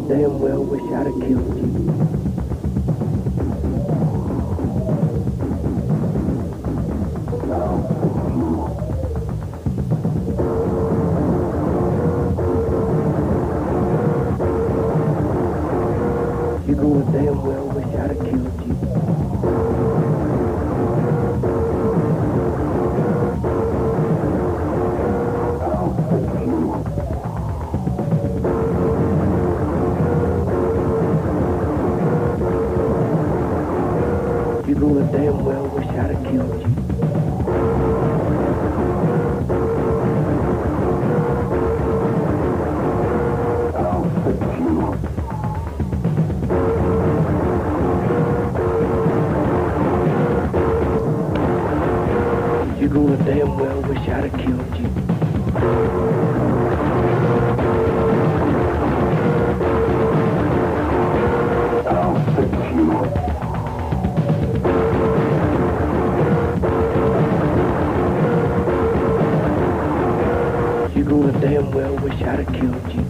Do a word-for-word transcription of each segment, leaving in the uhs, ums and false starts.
damn well wish I'd have killed you. You gonna damn well wish I'd have killed you. You gonna damn well wish I'd have killed you. You gonna damn well wish I'd have killed you. You gonna damn well wish I'd have killed you.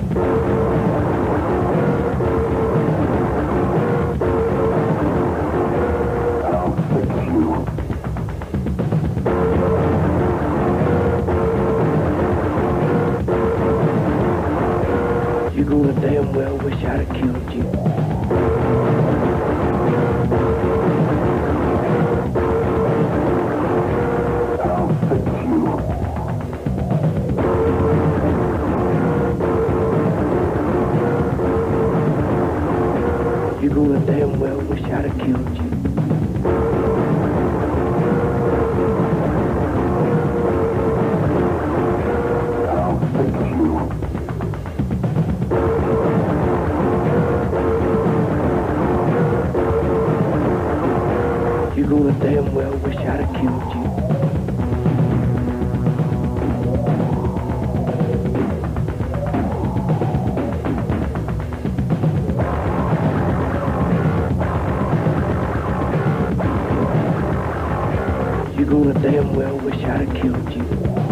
You gonna damn well wish I'd have killed you. You gonna damn well wish I'd have killed you. You gonna damn well wish I'd have killed you. You gonna damn well wish I'd have killed you.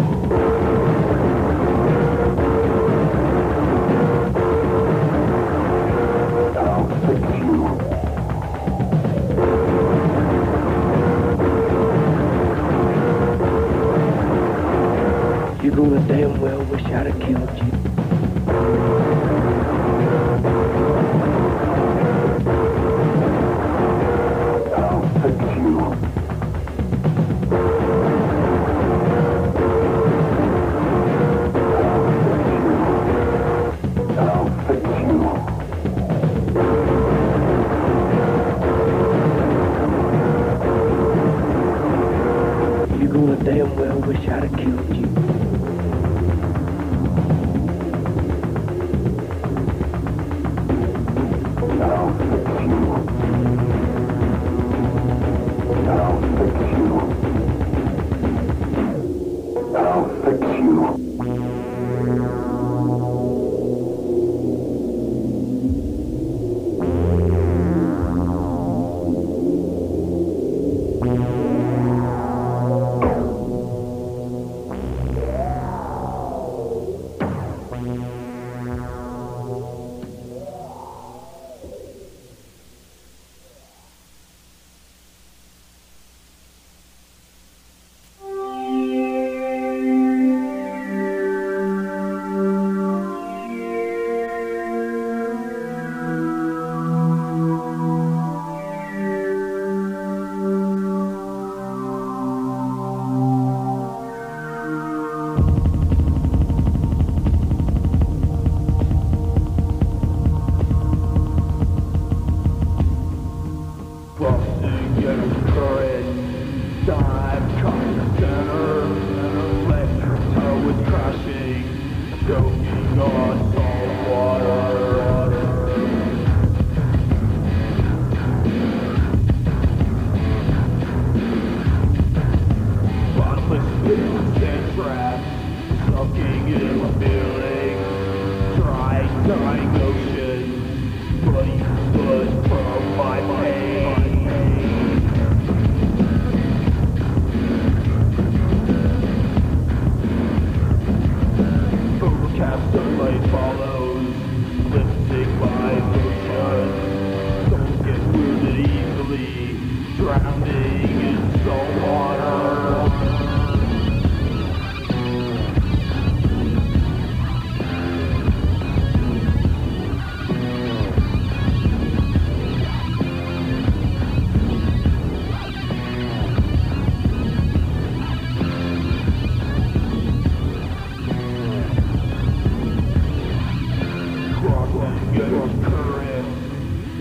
You gonna damn well wish I'd have killed you. You gonna damn well wish I'd have killed you.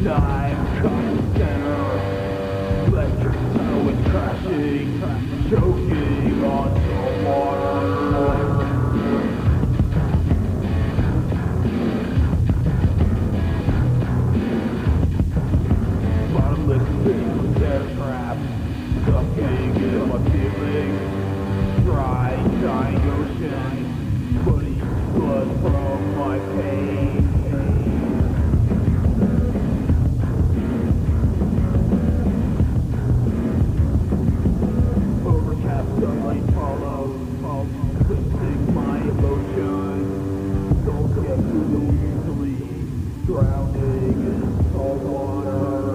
Time comes center. Electric towers crashing, choking on the water. Bottomless pit with their traps, sucking in my feelings. Dry, dying ocean, putting blood from my pain. Overcast sunlight follows, twisting my emotions. Don't get too easily, drowning in salt water.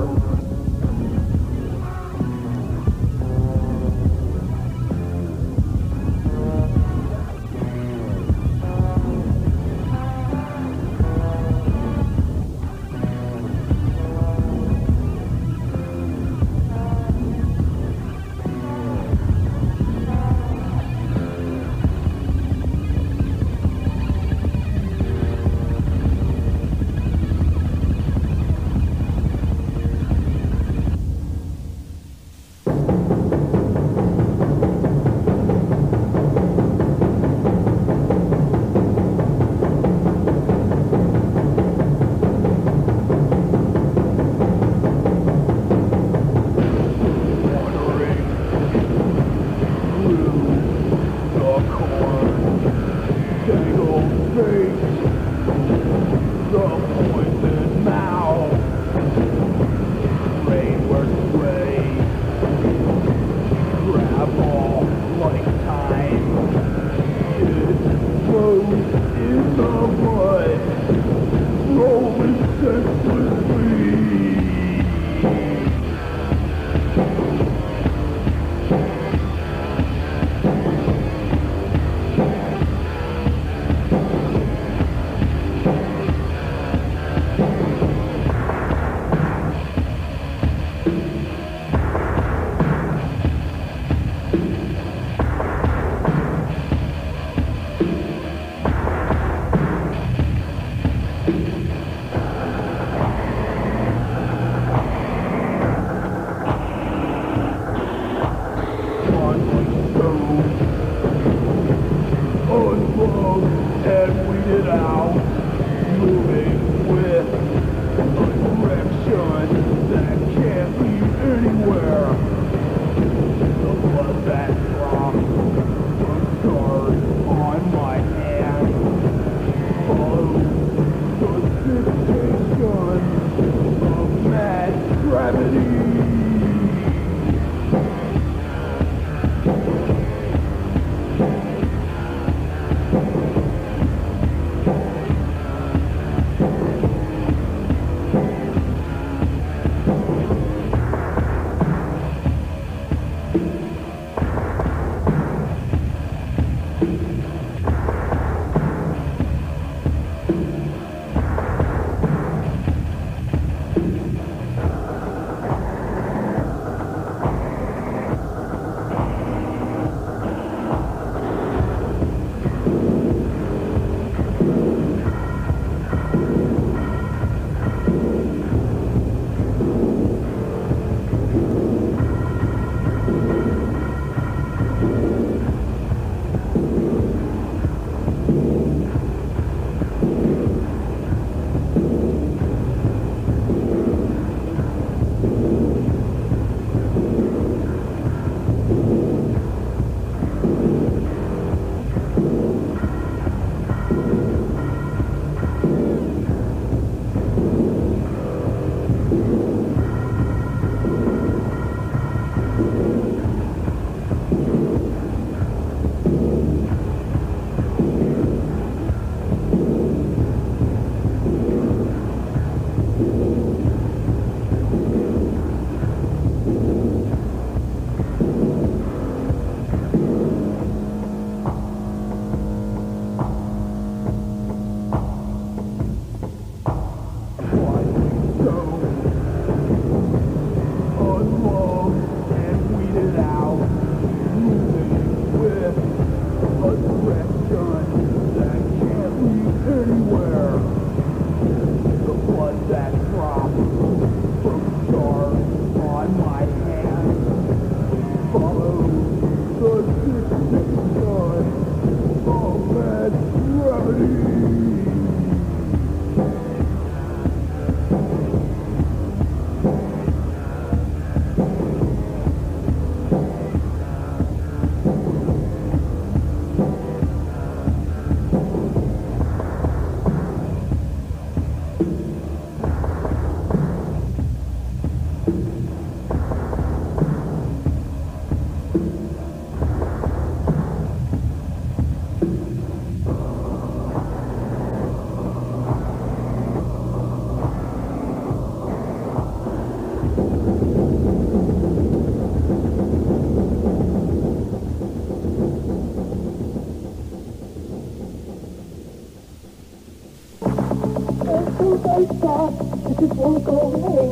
don't stop. It just won't go away.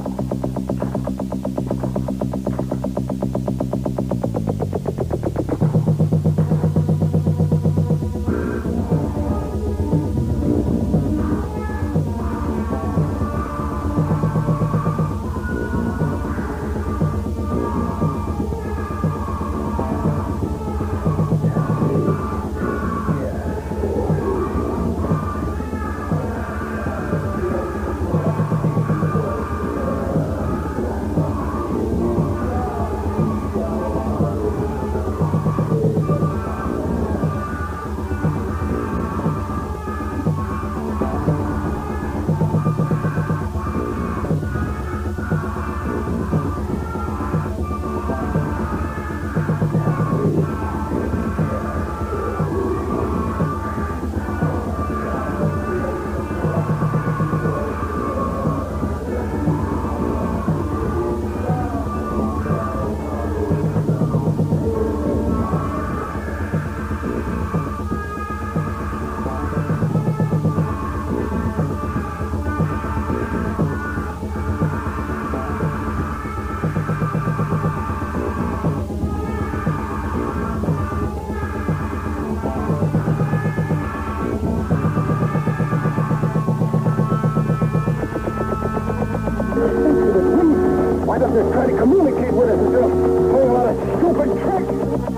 Why doesn't it try to communicate with us instead of playing a lot of stupid tricks?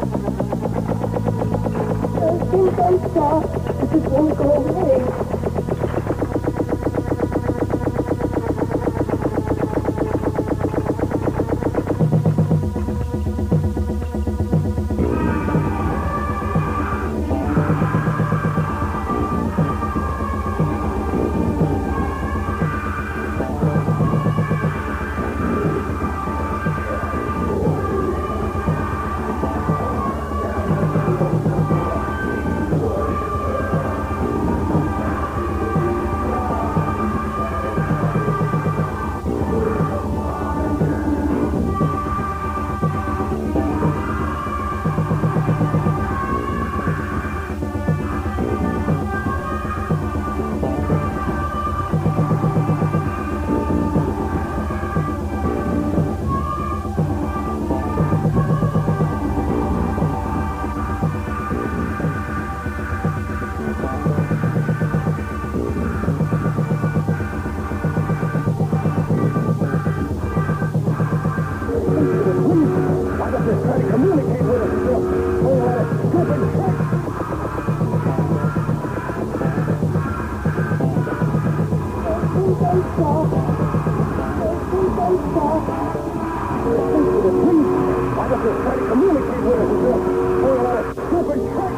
Please don't stop. It just won't go away. Why doesn't it try to communicate with us instead of playing a lot of stupid tricks? Please don't stop. Please don't stop. Why doesn't it try to communicate with us instead of playing a lot of stupid tricks?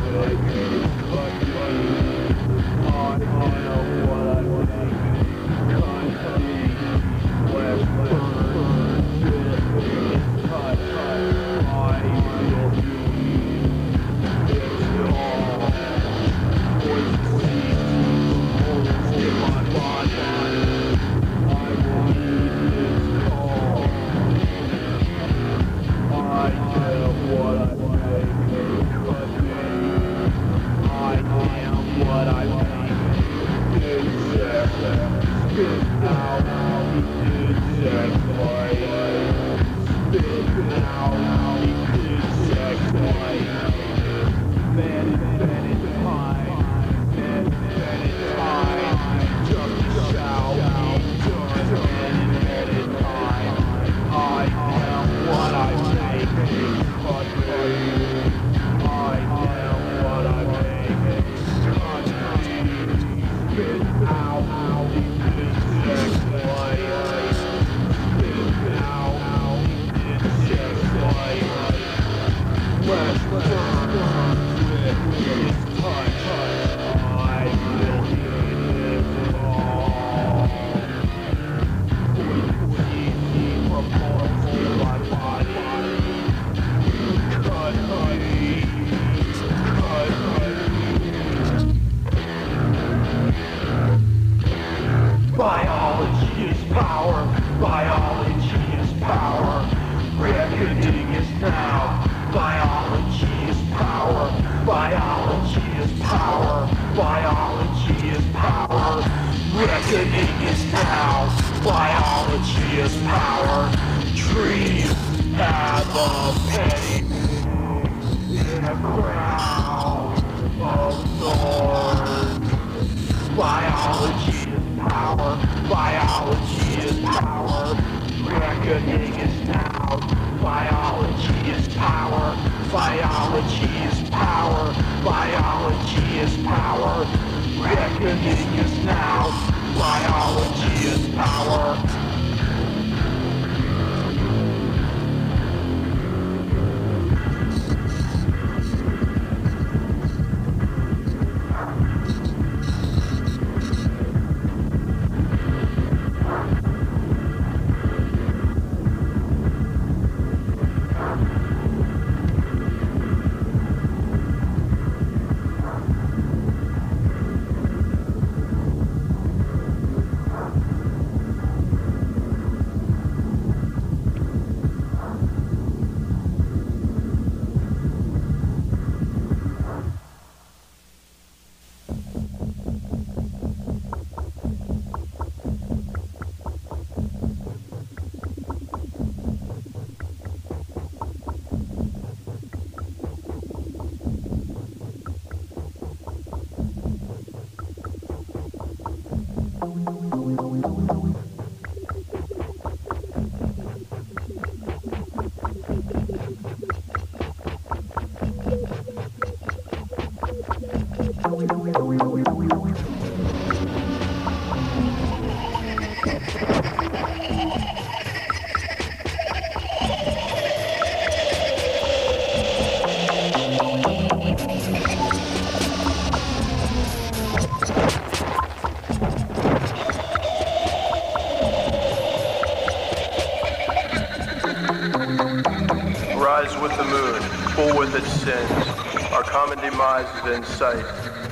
In sight.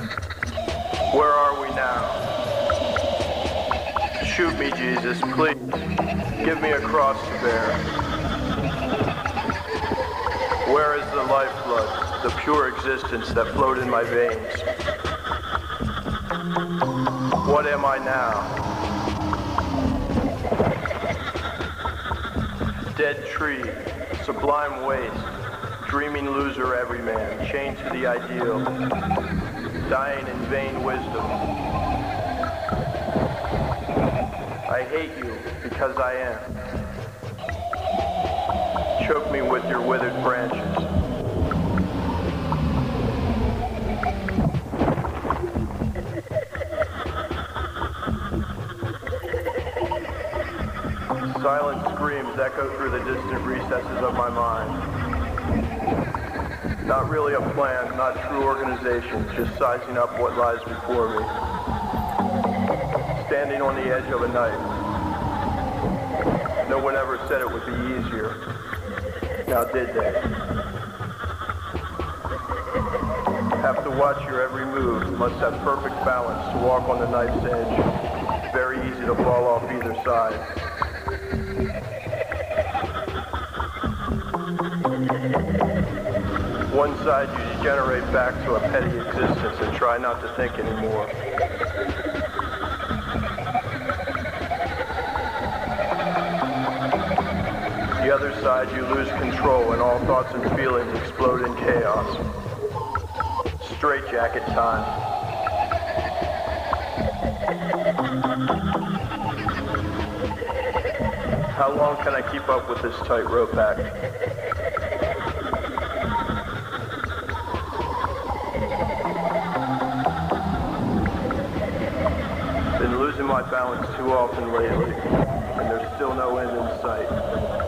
Where are we now? Shoot me, Jesus, please. Give me a cross to bear. Where is the lifeblood, the pure existence that flowed in my veins? What am I now? Dead tree, sublime waste. Dreaming loser every man, chained to the ideal, dying in vain wisdom. I hate you because I am. Choke me with your withered branches. Silent screams echo through the distant recesses of my mind. Not really a plan, not true organization, just sizing up what lies before me. Standing on the edge of a knife. No one ever said it would be easier. Now did they? Have to watch your every move, must have perfect balance to walk on the knife's edge. Very easy to fall off either side. One side you degenerate back to a petty existence and try not to think anymore. The other side you lose control and all thoughts and feelings explode in chaos. Straitjacket time. How long can I keep up with this tightrope act? Been losing my balance too often lately, and there's still no end in sight.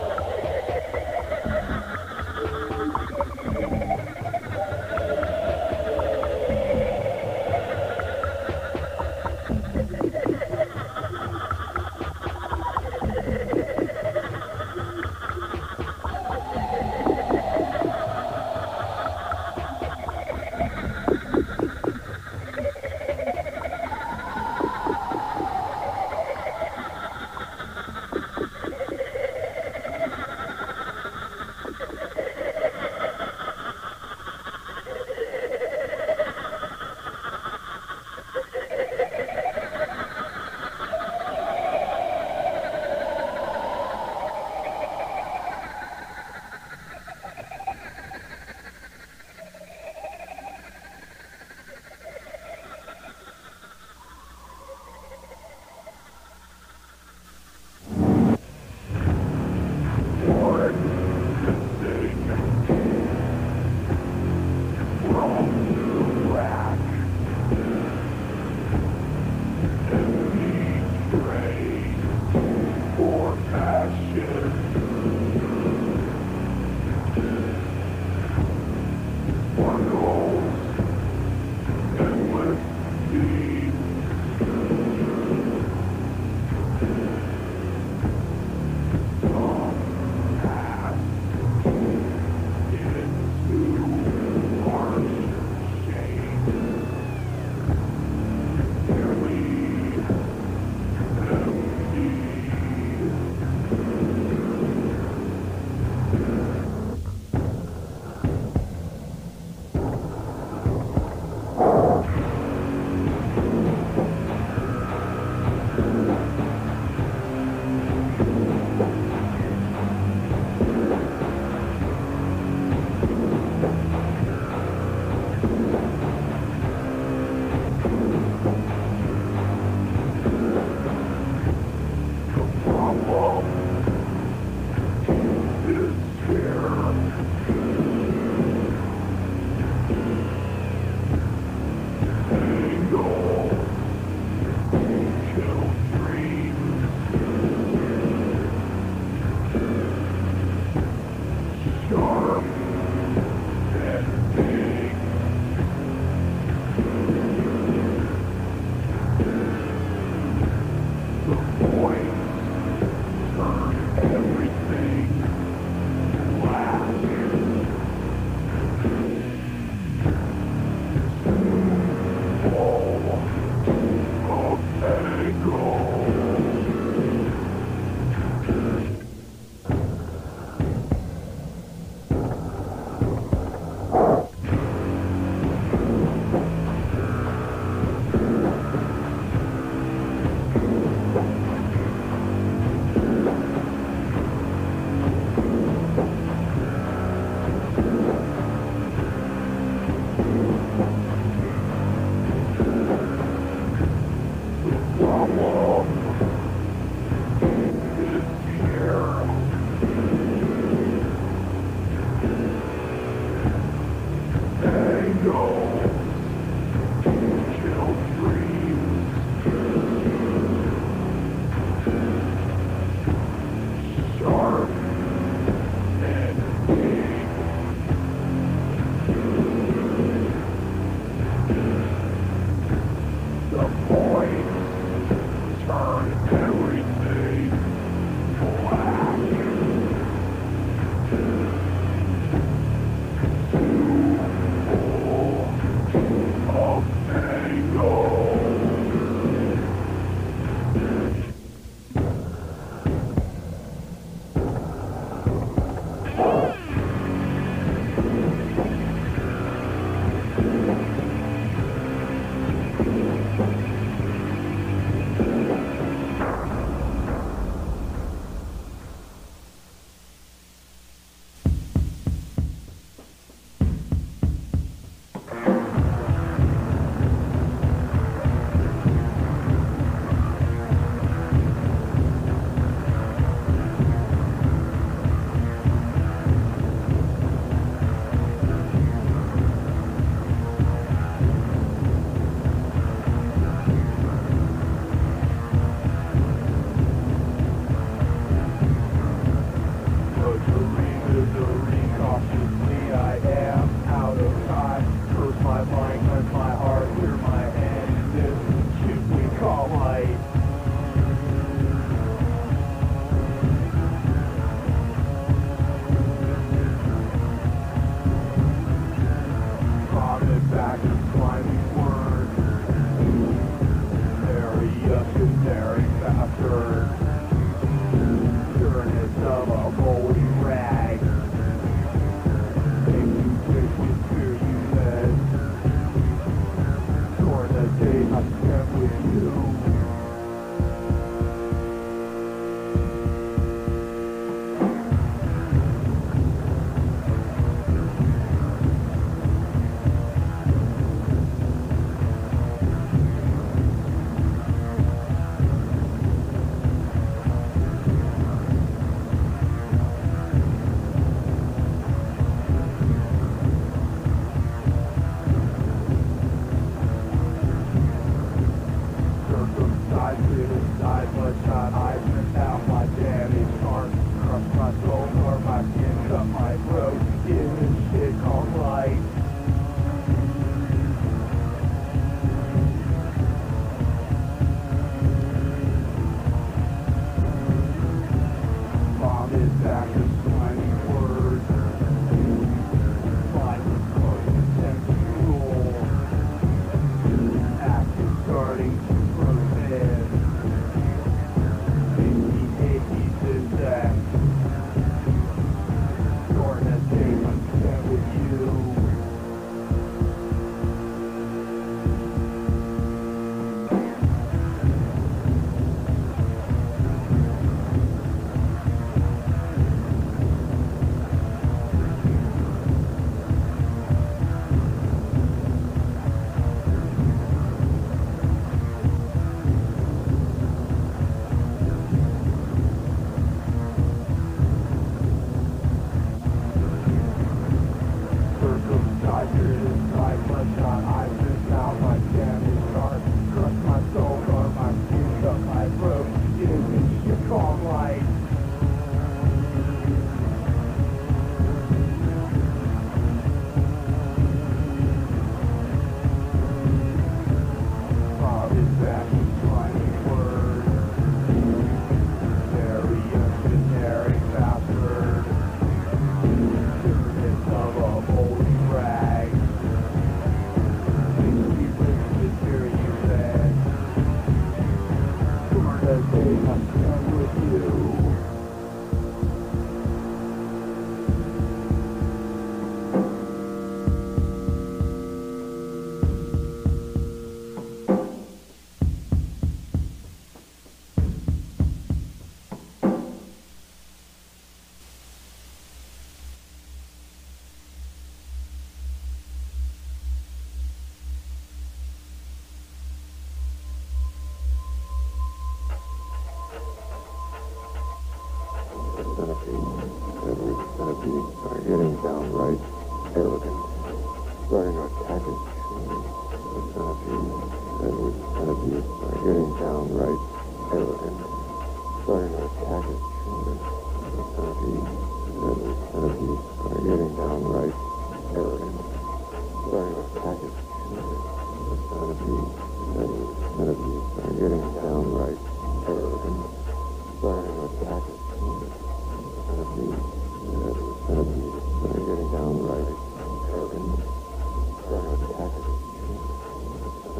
Getting downright arrogant, starting to attack it.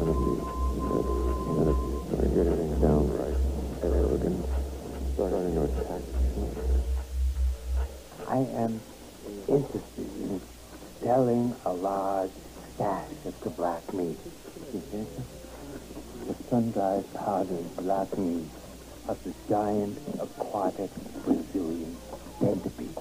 gonna be good. I'm gonna, gonna get everything down right. And we're gonna start on your attack. I am interested in selling a large stash of the black meat. The sun-dried powdered black meat of the giant aquatic Brazilian centipede.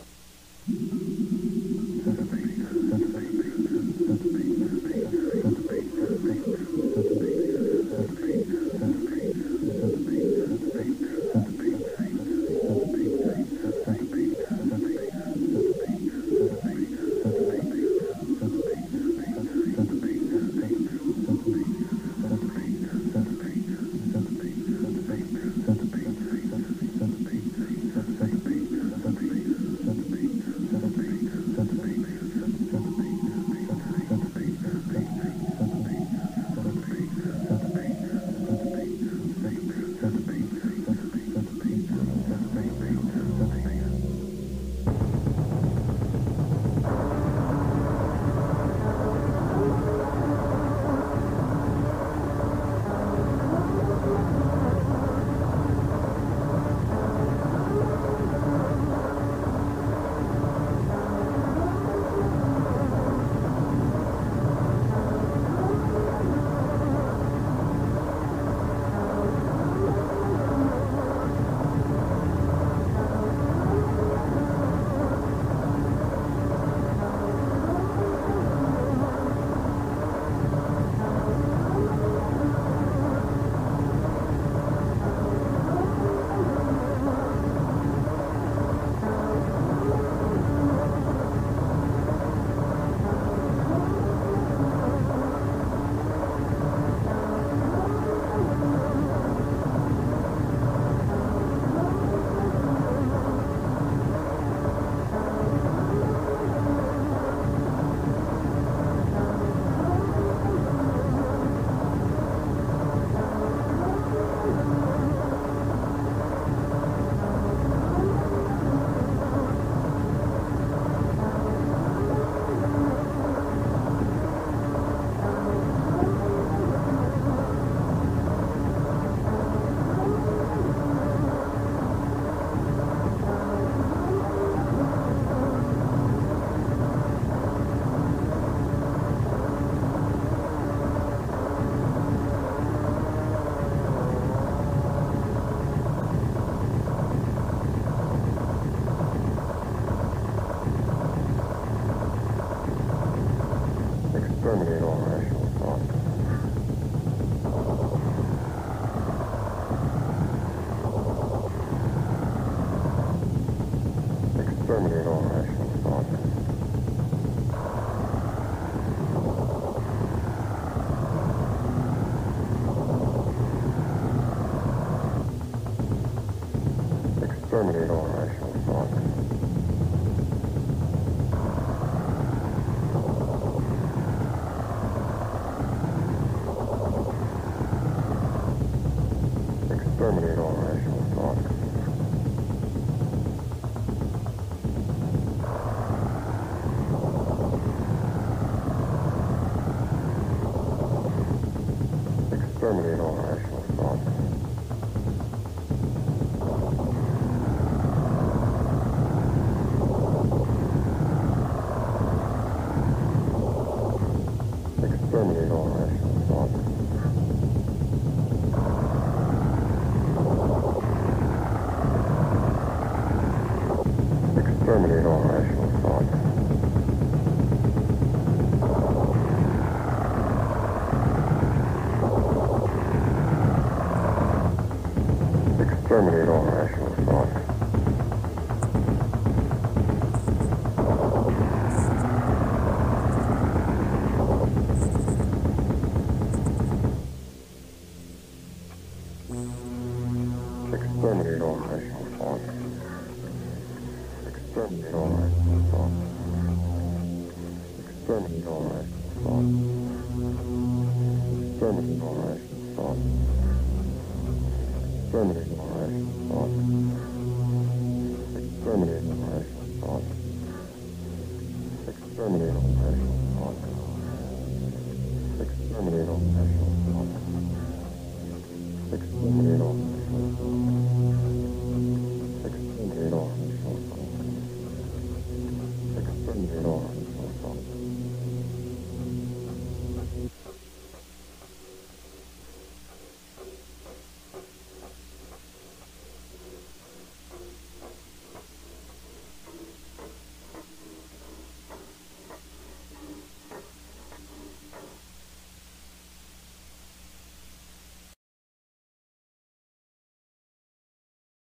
Exterminate all rational thought. Exterminate all rational thought. Exterminate all rational thought. Exterminate all rational thought. Exterminate all rational thought. Exterminate all rational thought. Exterminate all rational thought. Exterminate all rational thought. Exterminate all rational thought. Exterminate all rational thought. Exterminate all rational thought. Exterminate all rational thought. Exterminate all rational thought. Exterminate all rational thought. Exterminate all rational thought. Exterminate all rational thought. sixteen years old.